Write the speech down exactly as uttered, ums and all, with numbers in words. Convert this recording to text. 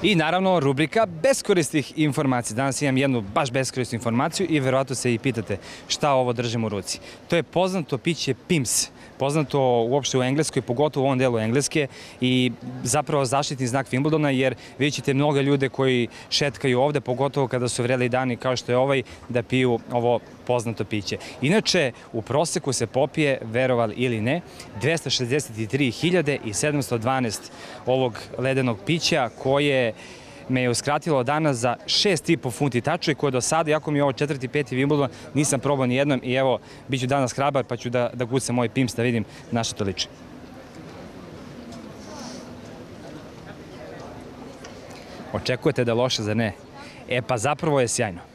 I naravno rubrika beskorisnih informacija. Danas imam jednu baš beskorisnu informaciju i verovatno se i pitate šta ovo držim u ruci. To je poznato piće Pims. Poznato uopšte u Engleskoj, pogotovo u ovom delu Engleske i zapravo zaštitni znak Wimbledona, jer vidjet ćete mnogo ljude koji šetkaju ovde, pogotovo kada su vreli dani kao što je ovaj, da piju ovo poznato piće. Inače, u proseku se popije, verovali ili ne, dvesta šezdeset tri hiljade sedamsto dvanaest ovog ledenog pića koje me je uskratilo danas za šest i po funti tačno i koje do sada, iako mi je ovo četvrti, peti Wimbledon, nisam probao ni jednom i evo, bit ću danas hrabar pa ću da, da gucam moj Pims da vidim na što to liči. Očekujete da je loše, zar ne? E pa zapravo je sjajno.